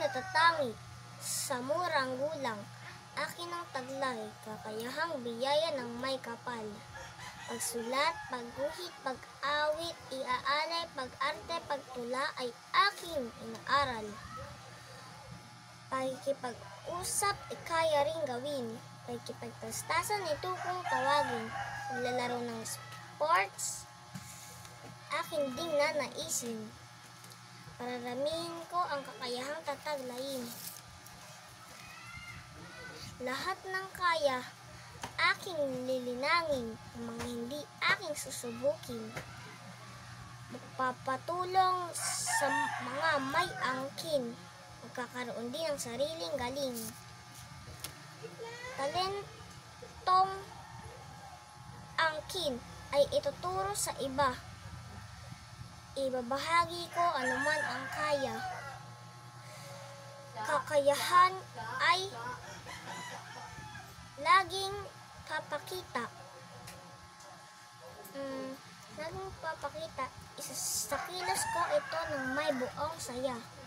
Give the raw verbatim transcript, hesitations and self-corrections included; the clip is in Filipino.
natatangi sa murang gulang. Akin ang taglay, kakayahang biyaya ng may kapal. Pagsulat, pagguhit, pag-awit, iaalay, pag-arte, pagtula ay aking inaaral. Pakikipag-usap, ikaya ring gawin. Pakikipagtastasan, ito kong tawagin. Paglalaro ng sports, akin ding nanaisin. Pararamihin ko ang kakayahang tataglayin. Lahat ng kaya, aking lilinangin, ang mga hindi aking susubukin. Magpapatulong sa mga may angkin, magkakaroon din ng sariling galing. Talentong angkin ay ituturo sa iba. Ibabahagi ko anuman ang kaya. Kakayahan ay laging papakita. Hmm, laging papakita. Isa sa kilos ko ito ng may buong saya.